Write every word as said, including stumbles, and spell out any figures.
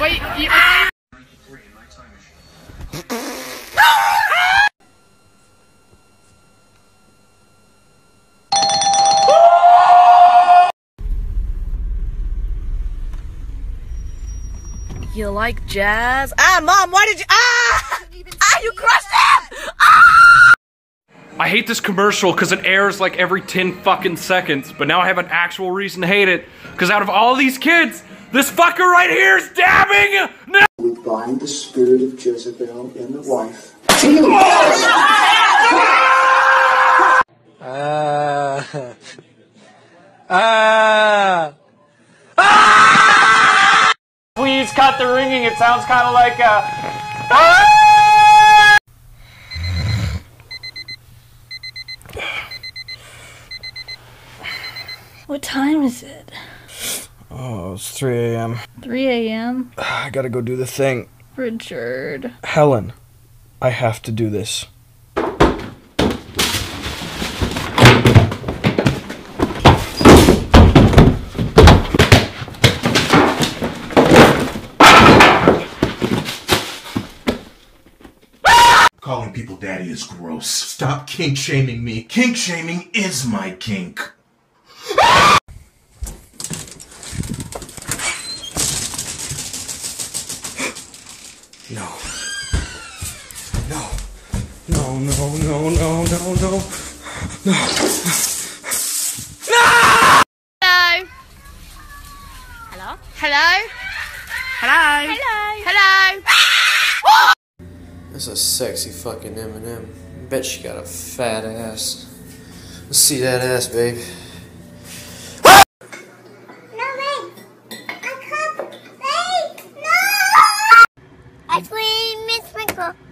Wait, you... You like jazz? Ah, Mom, why did you- Ah! Ah, you crushed it! Ah! I hate this commercial because it airs like every ten fucking seconds, but now I have an actual reason to hate it, because out of all these kids, this fucker right here is dabbing! No! We bind the spirit of Jezebel in the wife. Ah. Ah. Please cut the ringing, it sounds kind of like a... What time is it? Oh, it's three A M three A M? I gotta go do the thing. Richard. Helen, I have to do this. Calling people daddy is gross. Stop kink shaming me. Kink shaming is my kink. No. No. No, no, no, no, no, no. No. Hello? Hello? Hello? Hello? Hello? Hello? That's a sexy fucking Eminem. Bet she got a fat ass. Let's see that ass, baby. No, wait. I can't. Wait, no! I swear, Miss Sprinkle.